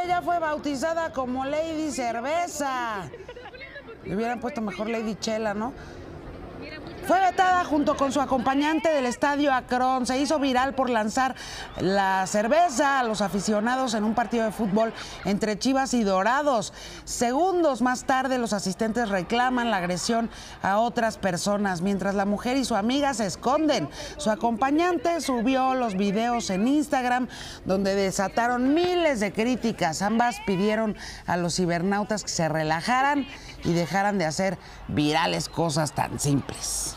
ella fue bautizada como Lady Cerveza. Le hubieran puesto mejor Lady Chela, ¿no? Fue vetada junto con su acompañante del Estadio Akron. Se hizo viral por lanzar la cerveza a los aficionados en un partido de fútbol entre Chivas y Dorados. Segundos más tarde, los asistentes reclaman la agresión a otras personas, mientras la mujer y su amiga se esconden. Su acompañante subió los videos en Instagram, donde desataron miles de críticas. Ambas pidieron a los cibernautas que se relajaran y dejaran de hacer virales cosas tan simples.